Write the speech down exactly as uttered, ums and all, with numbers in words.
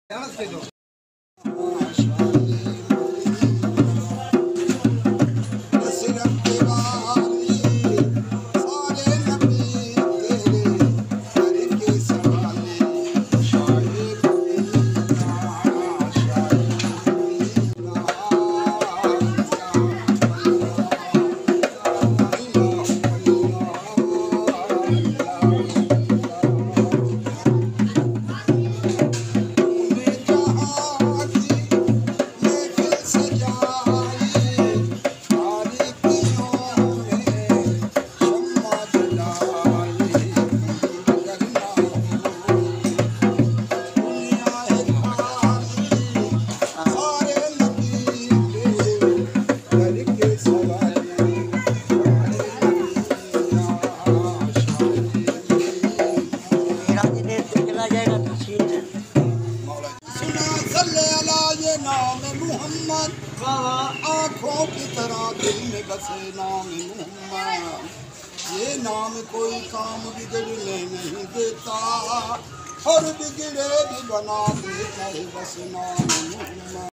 आँखों की तरह दिल में बसे नाम मोहम्मद, ये नाम कोई काम बिगड़ने नहीं देता और बिगड़े भी बना देता है बस नाम मोहम्मद।